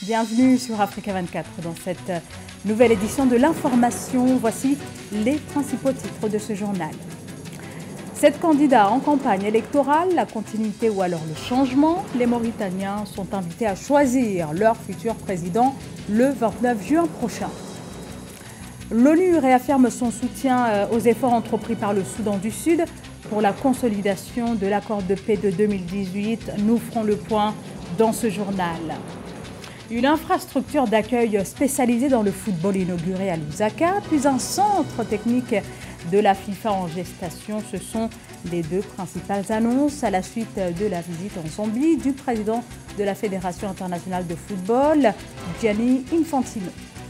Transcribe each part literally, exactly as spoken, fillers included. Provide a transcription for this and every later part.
Bienvenue sur Africa vingt-quatre dans cette nouvelle édition de l'information. Voici les principaux titres de ce journal. Sept candidats en campagne électorale, la continuité ou alors le changement. Les Mauritaniens sont invités à choisir leur futur président le vingt-neuf juin prochain. L'ONU réaffirme son soutien aux efforts entrepris par le Soudan du Sud pour la consolidation de l'accord de paix de deux mille dix-huit. Nous ferons le point dans ce journal. Une infrastructure d'accueil spécialisée dans le football inaugurée à Lusaka, puis un centre technique de la FIFA en gestation. Ce sont les deux principales annonces à la suite de la visite en Zambie du président de la Fédération internationale de football, Gianni Infantino.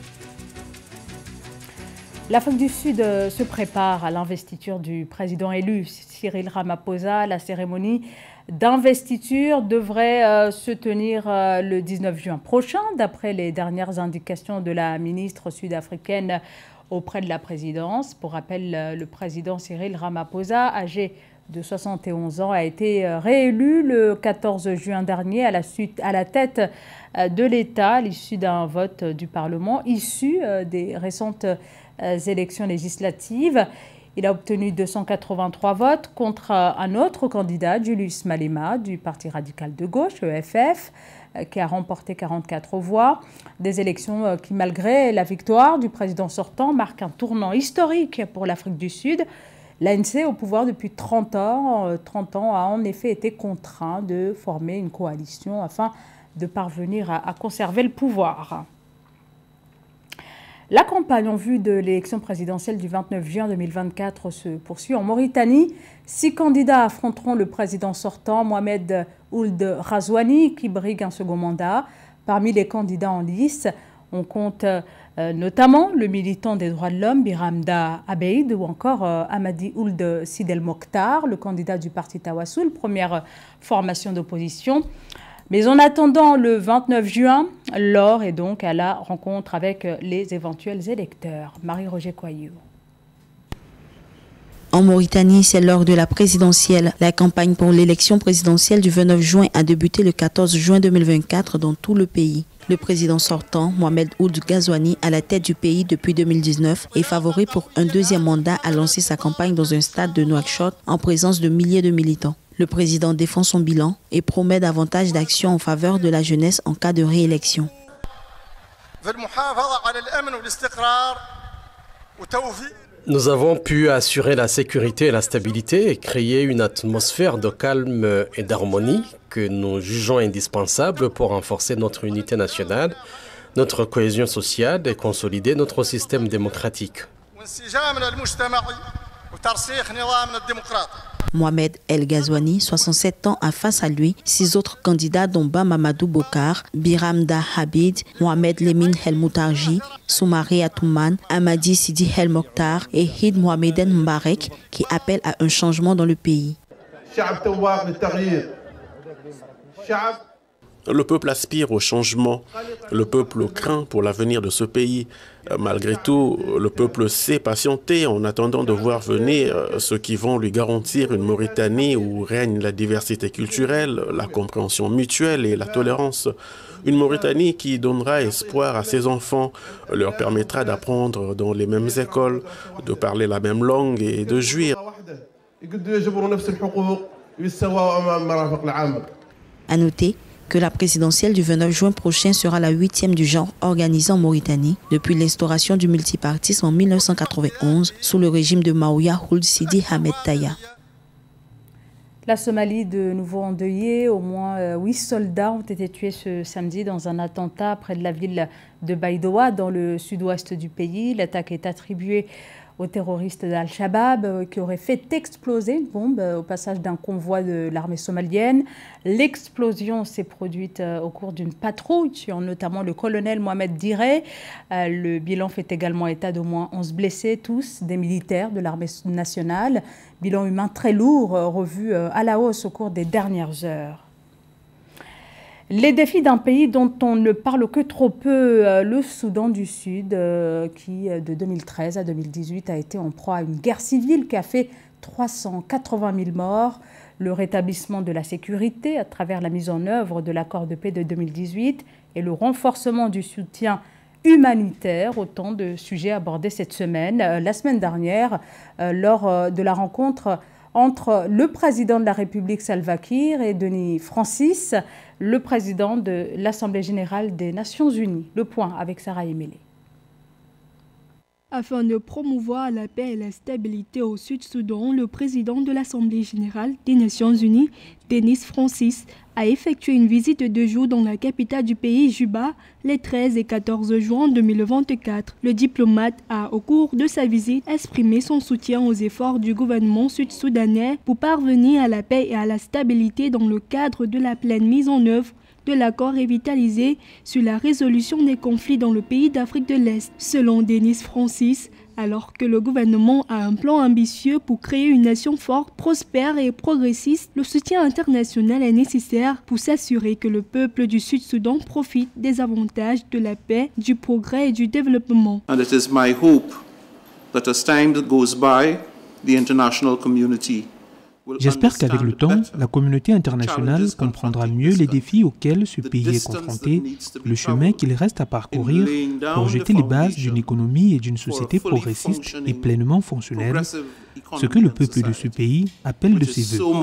L'Afrique du Sud se prépare à l'investiture du président élu Cyril Ramaphosa. La cérémonie d'investiture devrait euh, se tenir euh, le dix-neuf juin prochain, d'après les dernières indications de la ministre sud-africaine auprès de la présidence. Pour rappel, le président Cyril Ramaphosa, âgé de soixante et onze ans, a été réélu le quatorze juin dernier à la, suite, à la tête de l'État, à l'issue d'un vote du Parlement issu des récentes élections législatives. Il a obtenu deux cent quatre-vingt-trois votes contre un autre candidat, Julius Malema, du Parti radical de gauche, E F F, qui a remporté quarante-quatre voix. Des élections qui, malgré la victoire du président sortant, marquent un tournant historique pour l'Afrique du Sud. L'A N C, au pouvoir depuis trente ans, trente ans, a en effet été contraint de former une coalition afin de parvenir à, à conserver le pouvoir. La campagne en vue de l'élection présidentielle du vingt-neuf juin deux mille vingt-quatre se poursuit en Mauritanie. Six candidats affronteront le président sortant, Mohamed Ould Ghazouani, qui brigue un second mandat. Parmi les candidats en lice, on compte euh, notamment le militant des droits de l'homme, Biramda Abeid, ou encore euh, Hamadi Ould Sidel Mokhtar, le candidat du parti Tawassoul, première formation d'opposition. Mais en attendant le vingt-neuf juin, l'or est donc à la rencontre avec les éventuels électeurs. Marie-Roger Coyou. En Mauritanie, c'est l'heure de la présidentielle. La campagne pour l'élection présidentielle du vingt-neuf juin a débuté le quatorze juin deux mille vingt-quatre dans tout le pays. Le président sortant, Mohamed Ould Ghazouani, à la tête du pays depuis deux mille dix-neuf, est favori pour un deuxième mandat à lancer sa campagne dans un stade de Nouakchott en présence de milliers de militants. Le président défend son bilan et promet davantage d'actions en faveur de la jeunesse en cas de réélection. Nous avons pu assurer la sécurité et la stabilité et créer une atmosphère de calme et d'harmonie que nous jugeons indispensable pour renforcer notre unité nationale, notre cohésion sociale et consolider notre système démocratique. Mohamed El Ghazouani, soixante-sept ans, a face à lui six autres candidats dont Ba Mamadou Bokar, Biramda Abeid, Mohamed Lemine El Moutarji, Soumaré Atouman, Hamadi Sidi El Mokhtar et Hid Mohameden Mbarek qui appellent à un changement dans le pays. Le peuple aspire au changement, le peuple craint pour l'avenir de ce pays. Malgré tout, le peuple sait patienter en attendant de voir venir ceux qui vont lui garantir une Mauritanie où règne la diversité culturelle, la compréhension mutuelle et la tolérance. Une Mauritanie qui donnera espoir à ses enfants, leur permettra d'apprendre dans les mêmes écoles, de parler la même langue et de jouir. À noter que la présidentielle du vingt-neuf juin prochain sera la huitième du genre organisée en Mauritanie depuis l'instauration du multipartisme en mille neuf cent quatre-vingt-onze sous le régime de Maouya Ould Sidi Ahmed Taya. La Somalie de nouveau endeuillée, au moins huit soldats ont été tués ce samedi dans un attentat près de la ville de Baidoa dans le sud-ouest du pays. L'attaque est attribuée aux terroristes d'Al-Shabaab qui auraient fait exploser une bombe au passage d'un convoi de l'armée somalienne. L'explosion s'est produite au cours d'une patrouille, tuant notamment le colonel Mohamed Diré. Le bilan fait également état d'au moins onze blessés, tous des militaires de l'armée nationale. Bilan humain très lourd, revu à la hausse au cours des dernières heures. Les défis d'un pays dont on ne parle que trop peu, le Soudan du Sud, qui de deux mille treize à deux mille dix-huit a été en proie à une guerre civile qui a fait trois cent quatre-vingt mille morts. Le rétablissement de la sécurité à travers la mise en œuvre de l'accord de paix de deux mille dix-huit et le renforcement du soutien humanitaire, autant de sujets abordés cette semaine, euh, la semaine dernière, euh, lors euh, de la rencontre entre le président de la République Salva Kiir et Denis Francis, le président de l'Assemblée générale des Nations unies. Le point avec Sarah Emele. Afin de promouvoir la paix et la stabilité au Sud-Soudan, le président de l'Assemblée générale des Nations unies, Denis Francis, a effectué une visite de deux jours dans la capitale du pays, Juba, les treize et quatorze juin deux mille vingt-quatre. Le diplomate a, au cours de sa visite, exprimé son soutien aux efforts du gouvernement sud-soudanais pour parvenir à la paix et à la stabilité dans le cadre de la pleine mise en œuvre de l'accord revitalisé sur la résolution des conflits dans le pays d'Afrique de l'Est. Selon Denis Francis, alors que le gouvernement a un plan ambitieux pour créer une nation forte, prospère et progressiste, le soutien international est nécessaire pour s'assurer que le peuple du Sud-Soudan profite des avantages de la paix, du progrès et du développement. And it is my hope that as time goes by, the international community J'espère qu'avec le temps, la communauté internationale comprendra mieux les défis auxquels ce pays est confronté, le chemin qu'il reste à parcourir pour jeter les bases d'une économie et d'une société progressiste et pleinement fonctionnelle, ce que le peuple de ce pays appelle de ses vœux.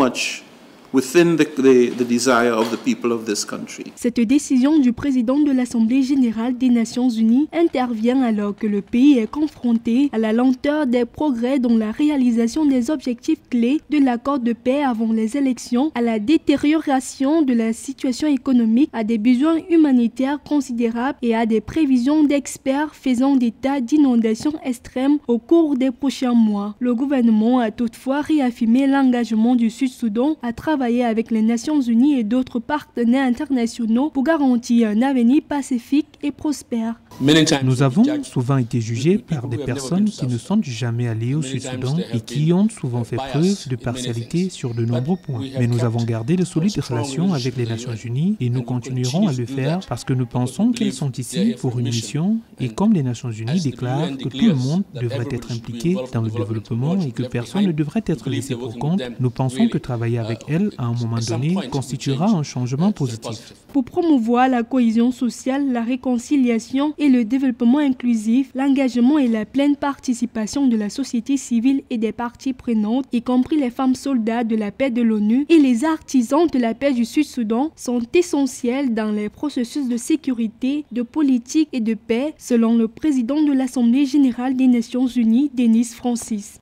within the, the, the desire of the people of this country. Cette décision du président de l'Assemblée générale des Nations unies intervient alors que le pays est confronté à la lenteur des progrès dans la réalisation des objectifs clés de l'accord de paix avant les élections, à la détérioration de la situation économique, à des besoins humanitaires considérables et à des prévisions d'experts faisant état d'inondations extrêmes au cours des prochains mois. Le gouvernement a toutefois réaffirmé l'engagement du Sud-Soudan à travailler avec les Nations unies et d'autres partenaires internationaux pour garantir un avenir pacifique et prospère. Nous avons souvent été jugés par des personnes qui ne sont jamais allées au Sud-Soudan et qui ont souvent fait preuve de partialité sur de nombreux points. Mais nous avons gardé de solides relations avec les Nations unies et nous continuerons à le faire parce que nous pensons qu'elles sont ici pour une mission et comme les Nations unies déclarent que tout le monde devrait être impliqué dans le développement et que personne ne devrait être laissé pour compte, nous pensons que travailler avec elles à un moment donné constituera un changement positif. Pour promouvoir la cohésion sociale, la réconciliation et le développement inclusif, l'engagement et la pleine participation de la société civile et des parties prenantes, y compris les femmes soldats de la paix de l'ONU et les artisans de la paix du Sud-Soudan, sont essentiels dans les processus de sécurité, de politique et de paix, selon le président de l'Assemblée générale des Nations unies, Denis Francis.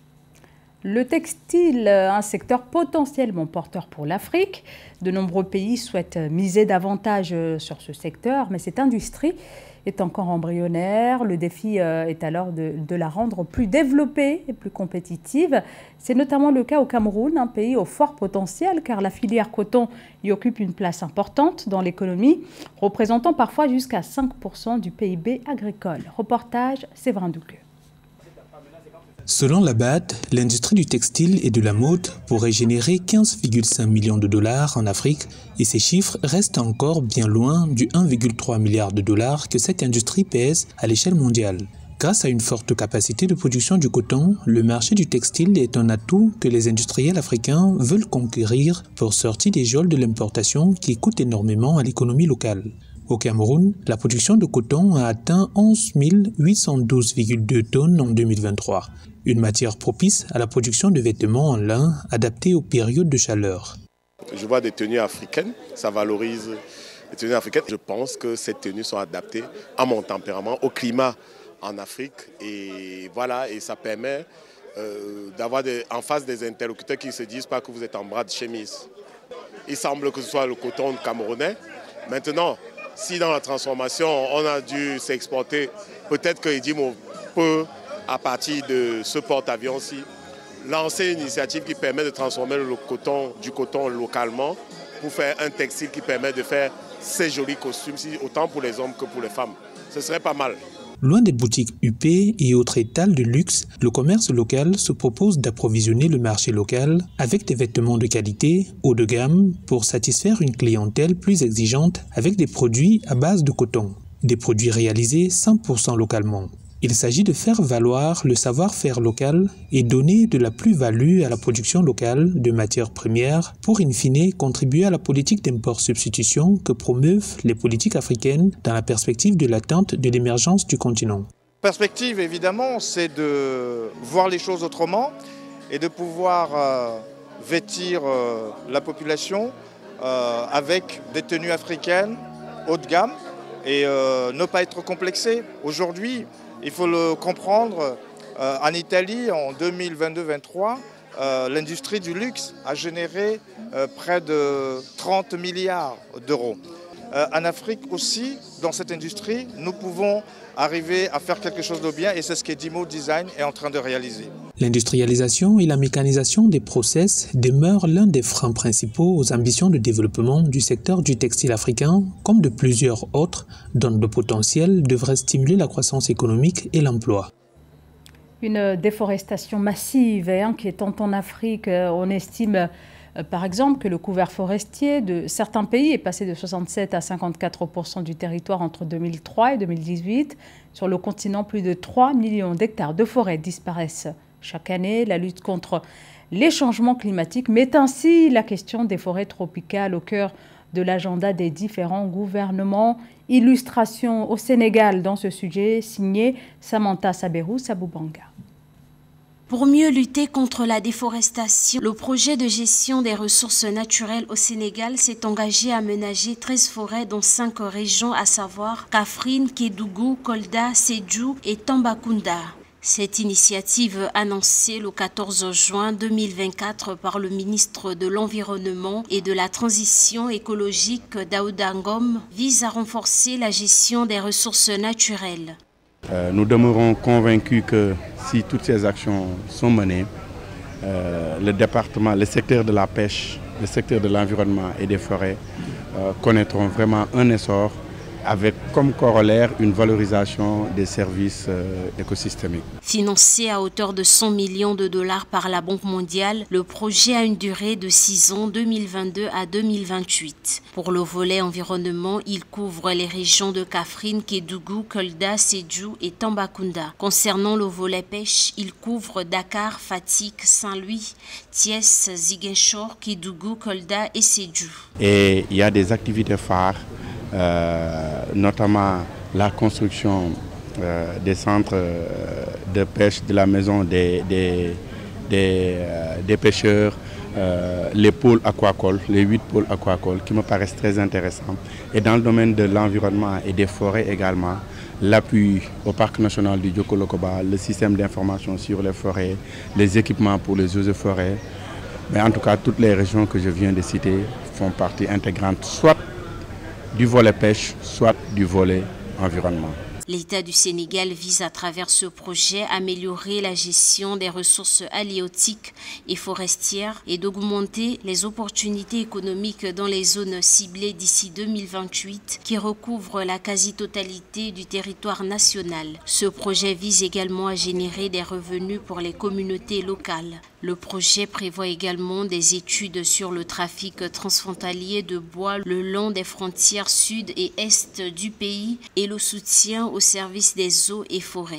Le textile, un secteur potentiellement porteur pour l'Afrique. De nombreux pays souhaitent miser davantage sur ce secteur, mais cette industrie est encore embryonnaire. Le défi est alors de, de la rendre plus développée et plus compétitive. C'est notamment le cas au Cameroun, un pays au fort potentiel, car la filière coton y occupe une place importante dans l'économie, représentant parfois jusqu'à cinq pour cent du P I B agricole. Reportage Séverin Douqueux. Selon la B A D, l'industrie du textile et de la mode pourrait générer quinze virgule cinq millions de dollars en Afrique et ces chiffres restent encore bien loin du un virgule trois milliard de dollars que cette industrie pèse à l'échelle mondiale. Grâce à une forte capacité de production du coton, le marché du textile est un atout que les industriels africains veulent conquérir pour sortir des geôles de l'importation qui coûtent énormément à l'économie locale. Au Cameroun, la production de coton a atteint onze mille huit cent douze virgule deux tonnes en deux mille vingt-trois, une matière propice à la production de vêtements en lin adaptés aux périodes de chaleur. Je vois des tenues africaines, ça valorise les tenues africaines. Je pense que ces tenues sont adaptées à mon tempérament, au climat en Afrique. Et voilà, et ça permet euh, d'avoir en face des interlocuteurs qui ne se disent pas que vous êtes en bras de chemise. Il semble que ce soit le coton camerounais. Maintenant, si dans la transformation, on a dû s'exporter, peut-être que Edim peut, à partir de ce porte-avions-ci, lancer une initiative qui permet de transformer le coton, du coton localement pour faire un textile qui permet de faire ces jolis costumes, autant pour les hommes que pour les femmes. Ce serait pas mal. Loin des boutiques huppées et autres étals de luxe, le commerce local se propose d'approvisionner le marché local avec des vêtements de qualité, haut de gamme, pour satisfaire une clientèle plus exigeante avec des produits à base de coton. Des produits réalisés cent pour cent localement. Il s'agit de faire valoir le savoir-faire local et donner de la plus-value à la production locale de matières premières pour, in fine, contribuer à la politique d'import-substitution que promeuvent les politiques africaines dans la perspective de l'atteinte de l'émergence du continent. La perspective, évidemment, c'est de voir les choses autrement et de pouvoir euh, vêtir euh, la population euh, avec des tenues africaines haut de gamme et euh, ne pas être complexé. Aujourd'hui, il faut le comprendre, euh, en Italie, en deux mille vingt-deux vingt-trois, euh, l'industrie du luxe a généré euh, près de trente milliards d'euros. Euh, en Afrique aussi, dans cette industrie, nous pouvons arriver à faire quelque chose de bien et c'est ce que Dimo Design est en train de réaliser. L'industrialisation et la mécanisation des process demeurent l'un des freins principaux aux ambitions de développement du secteur du textile africain, comme de plusieurs autres, dont le potentiel devrait stimuler la croissance économique et l'emploi. Une déforestation massive et inquiétante en Afrique. On estime par exemple que le couvert forestier de certains pays est passé de soixante-sept à cinquante-quatre pour cent du territoire entre deux mille trois et deux mille dix-huit. Sur le continent, plus de trois millions d'hectares de forêts disparaissent chaque année. La lutte contre les changements climatiques met ainsi la question des forêts tropicales au cœur de l'agenda des différents gouvernements. Illustration au Sénégal dans ce sujet, signé Samantha Saberou Saboubanga. Pour mieux lutter contre la déforestation, le projet de gestion des ressources naturelles au Sénégal s'est engagé à ménager treize forêts dans cinq régions, à savoir Kaffrine, Kédougou, Kolda, Sédhiou et Tambacounda. Cette initiative, annoncée le quatorze juin deux mille vingt-quatre par le ministre de l'Environnement et de la Transition écologique Daouda Ngom, vise à renforcer la gestion des ressources naturelles. Euh, nous demeurons convaincus que si toutes ces actions sont menées, euh, le département, le secteur de la pêche, le secteur de l'environnement et des forêts euh, connaîtront vraiment un essor avec comme corollaire une valorisation des services euh, écosystémiques. Financé à hauteur de cent millions de dollars par la Banque mondiale, le projet a une durée de six ans, deux mille vingt-deux à deux mille vingt-huit. Pour le volet environnement, il couvre les régions de Kaffrine, Kédougou, Kolda, Sédhiou et Tambacounda. Concernant le volet pêche, il couvre Dakar, Fatick, Saint-Louis, Thiès, Ziguinchor, Kédougou, Kolda et Sédhiou. Et il y a des activités phares. Euh, notamment la construction euh, des centres de pêche de la maison des, des, des, euh, des pêcheurs, euh, les pôles aquacoles, les huit pôles aquacoles qui me paraissent très intéressants. Et dans le domaine de l'environnement et des forêts également, l'appui au Parc national du Djoko-Lokoba, le système d'information sur les forêts, les équipements pour les eaux et forêts. Mais en tout cas, toutes les régions que je viens de citer font partie intégrante, soit du volet pêche, soit du volet environnement. L'État du Sénégal vise à travers ce projet à améliorer la gestion des ressources halieutiques et forestières et d'augmenter les opportunités économiques dans les zones ciblées d'ici deux mille vingt-huit qui recouvrent la quasi-totalité du territoire national. Ce projet vise également à générer des revenus pour les communautés locales. Le projet prévoit également des études sur le trafic transfrontalier de bois le long des frontières sud et est du pays et le soutien au service des eaux et forêts.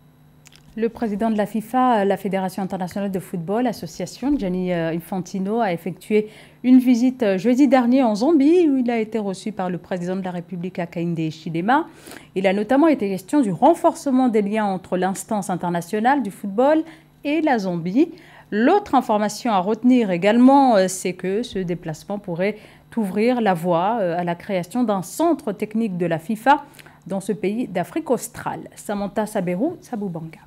Le président de la FIFA, la Fédération internationale de football, association, Gianni Infantino, a effectué une visite jeudi dernier en Zambie où il a été reçu par le président de la République Hakainde Hichilema. Il a notamment été question du renforcement des liens entre l'instance internationale du football et la Zambie. L'autre information à retenir également, c'est que ce déplacement pourrait ouvrir la voie à la création d'un centre technique de la FIFA dans ce pays d'Afrique australe. Samantha Saberou Saboubanga.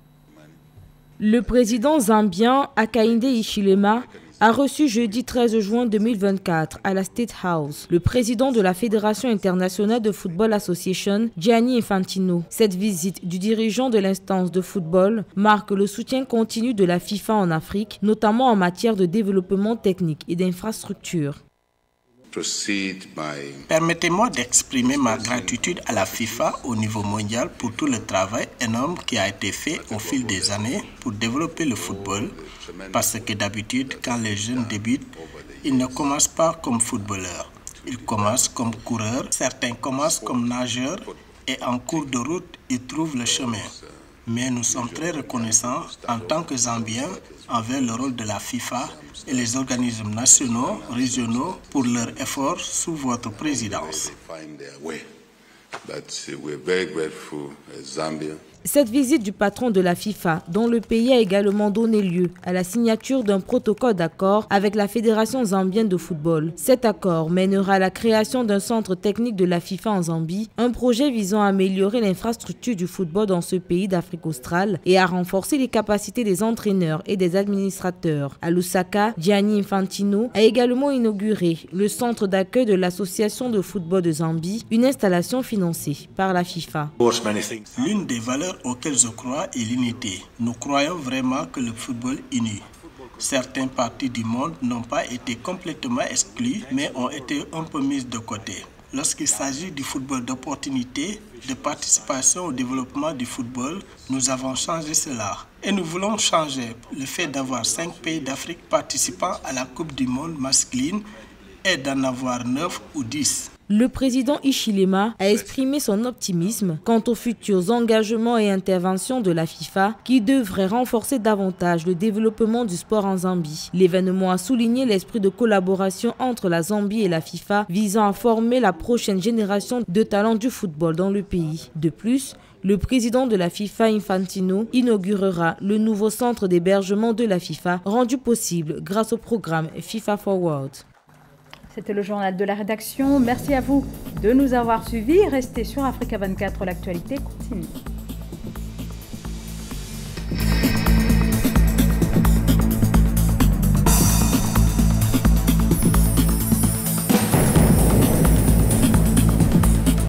Le président zambien Hakainde Hichilema a reçu jeudi treize juin deux mille vingt-quatre à la State House le président de la Fédération internationale de football association, Gianni Infantino. Cette visite du dirigeant de l'instance de football marque le soutien continu de la FIFA en Afrique, notamment en matière de développement technique et d'infrastructures. Permettez-moi d'exprimer ma gratitude à la FIFA au niveau mondial pour tout le travail énorme qui a été fait au fil des années pour développer le football. Parce que d'habitude, quand les jeunes débutent, ils ne commencent pas comme footballeurs. Ils commencent comme coureurs, certains commencent comme nageurs et en cours de route, ils trouvent le chemin. Mais nous sommes très reconnaissants en tant que Zambiens envers le rôle de la FIFA et les organismes nationaux, régionaux pour leurs efforts sous votre présidence. Cette visite du patron de la FIFA, dont le pays a également donné lieu à la signature d'un protocole d'accord avec la Fédération zambienne de football. Cet accord mènera à la création d'un centre technique de la FIFA en Zambie, un projet visant à améliorer l'infrastructure du football dans ce pays d'Afrique australe et à renforcer les capacités des entraîneurs et des administrateurs. À Lusaka, Gianni Infantino a également inauguré le centre d'accueil de l'Association de football de Zambie, une installation financée par la FIFA. L'une des valeurs auxquelles je crois est l'unité. Nous croyons vraiment que le football unit. Certaines parties du monde n'ont pas été complètement exclues, mais ont été un peu mises de côté. Lorsqu'il s'agit du football d'opportunité, de participation au développement du football, nous avons changé cela. Et nous voulons changer le fait d'avoir cinq pays d'Afrique participant à la Coupe du monde masculine et d'en avoir neuf ou dix. Le président Hichilema a exprimé son optimisme quant aux futurs engagements et interventions de la FIFA qui devraient renforcer davantage le développement du sport en Zambie. L'événement a souligné l'esprit de collaboration entre la Zambie et la FIFA visant à former la prochaine génération de talents du football dans le pays. De plus, le président de la FIFA, Infantino, inaugurera le nouveau centre d'hébergement de la FIFA rendu possible grâce au programme FIFA Forward. C'était le journal de la rédaction. Merci à vous de nous avoir suivis. Restez sur Africa vingt-quatre, l'actualité continue.